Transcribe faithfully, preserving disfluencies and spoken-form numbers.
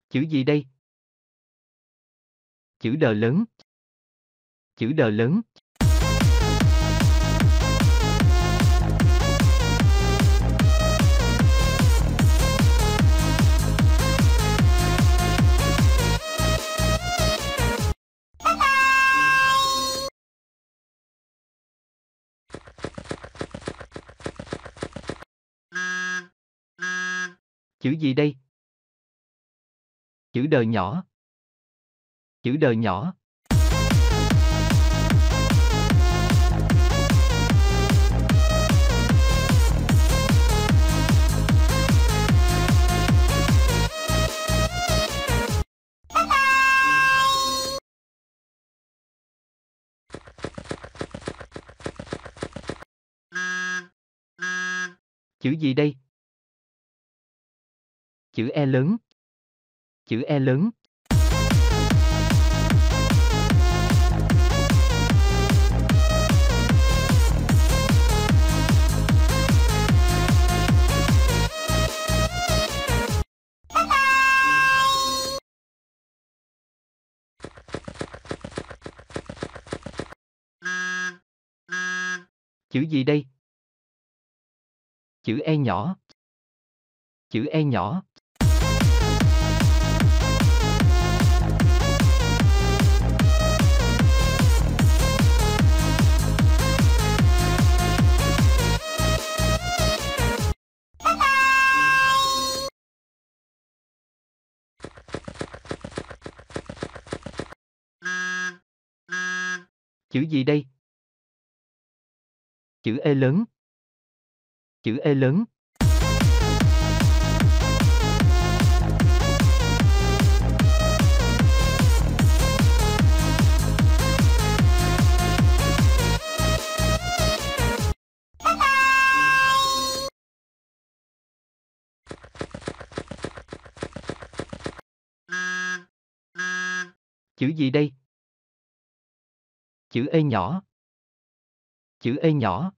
Chữ gì đây? Chữ đờ lớn. Chữ đờ lớn. Chữ gì đây? Chữ đờ nhỏ. Chữ đờ nhỏ. Chữ gì đây? Chữ E lớn. Chữ E lớn. Chữ gì đây? Chữ E nhỏ. Chữ E nhỏ. Chữ gì đây? Chữ E lớn. Chữ E lớn. Chữ gì đây? Chữ E nhỏ. Chữ E nhỏ.